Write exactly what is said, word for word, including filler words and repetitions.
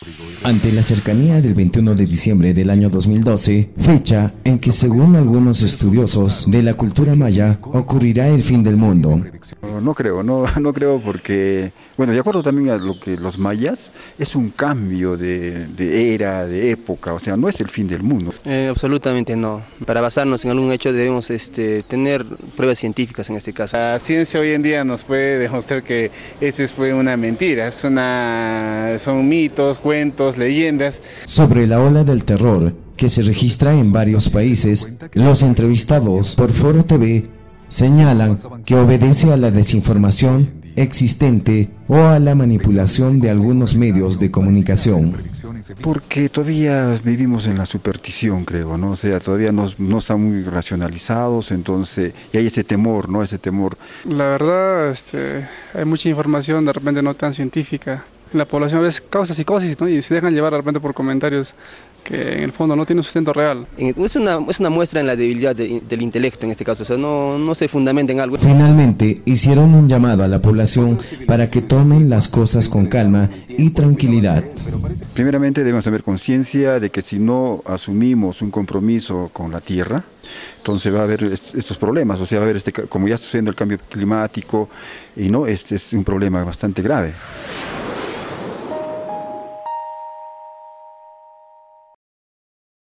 Ante la cercanía del veintiuno de diciembre del año dos mil doce, fecha en que según algunos estudiosos de la cultura maya ocurrirá el fin del mundo. No creo, no, no creo porque, bueno, de acuerdo también a lo que los mayas, es un cambio de, de era, de época, o sea, no es el fin del mundo. Eh, absolutamente no. Para basarnos en algún hecho debemos este, tener pruebas científicas en este caso. La ciencia hoy en día nos puede demostrar que esto fue una mentira, es una, son mitos, cuentos, leyendas. Sobre la ola del terror que se registra en varios países, los entrevistados por Foro T V señalan que obedece a la desinformación existente o a la manipulación de algunos medios de comunicación. Porque todavía vivimos en la superstición, creo, ¿no? O sea, todavía no, no están muy racionalizados, entonces, y hay ese temor, ¿no? Ese temor. La verdad, este, hay mucha información de repente no tan científica. La población a veces causa psicosis, ¿no? Y se dejan llevar de repente por comentarios que en el fondo no tienen sustento real. Es una, es una muestra en la debilidad de, del intelecto en este caso, o sea, no, no se fundamenta en algo. Finalmente, hicieron un llamado a la población para que tomen las cosas con calma y tranquilidad. Primeramente debemos tener conciencia de que si no asumimos un compromiso con la tierra, entonces va a haber estos problemas, o sea, va a haber este, como ya está sucediendo el cambio climático, y no, este es un problema bastante grave.